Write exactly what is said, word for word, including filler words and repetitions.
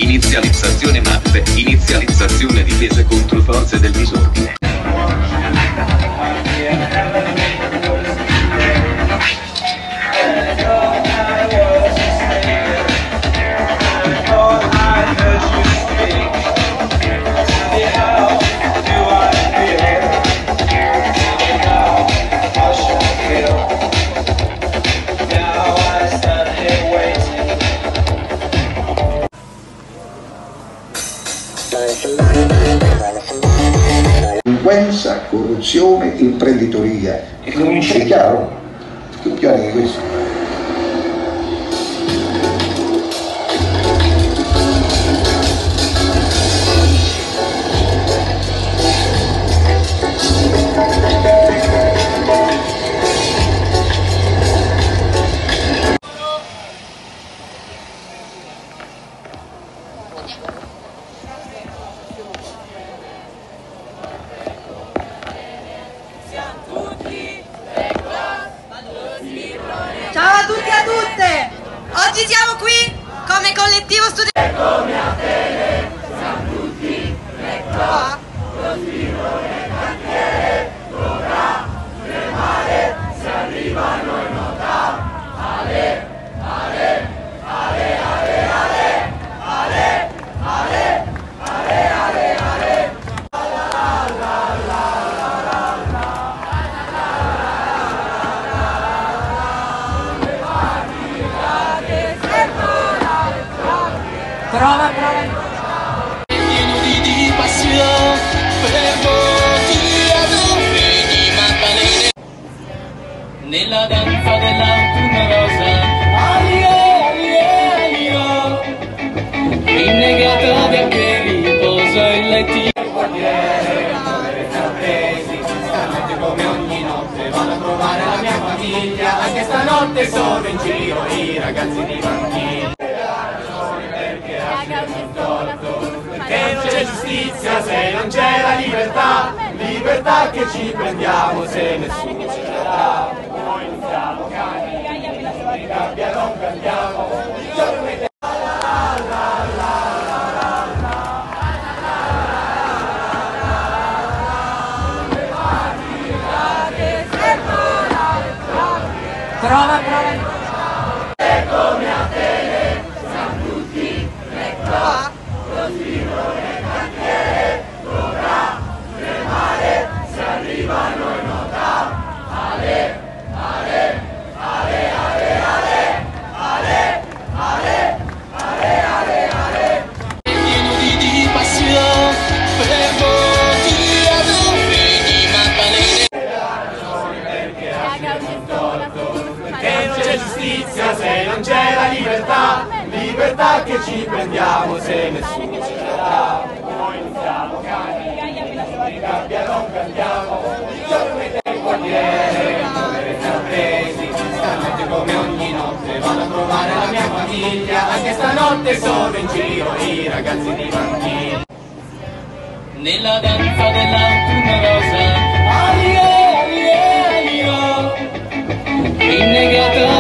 Inizializzazione mappe, inizializzazione difese contro forze del disordine. Delinquenza, corruzione, imprenditoria. E cominci, è chiaro? Più chiaro di questo. Ciao a tutti e a tutte! Oggi siamo qui come collettivo studentesco. Come a Atene, siamo tutti qua. Lo spirito nel cantiere dovrà tremare se arrivano in nota. Ale, ale, ale, ale, ale, ale, ale, ale, ale, ale. Prova, prova. Pieno di, di passione per voti ad di mattanere. Nella danza dell'autunno rosa, alie, alie, alie, rinnegata bianche riposo il lettino. Il quartiere, attesi, stanotte come ogni notte vado a trovare la mia famiglia. Anche stanotte sono in giro i ragazzi di banchina. Che non c'è giustizia se non c'è la libertà, libertà che ci prendiamo se nessuno ci darà. Noi non siamo cani, gabbia non cantiamo, il giorno che Prova, prova. è come a Atene, siamo tutti qua. Lo spirito nel cantiere dovrà tremare se arrivano in nota. Ale, ale, ale, ale, ale, ale, ale, ale, ale, ale. Pieno di, di passione per voti ad di mattanere. Perché ha torto, che non c'è giustizia se non c'è la libertà, libertà che ci prendiamo se nessuno ci darà. Noi non siamo cani, gabbia non cantiamo, il giorno del quartiere, attesi, stanotte come ogni notte vado a trovare la mia famiglia. Anche stanotte sono in giro i ragazzi di banchina. Nella danza dell'autunno rosa, alie, alie, alie, rinnegata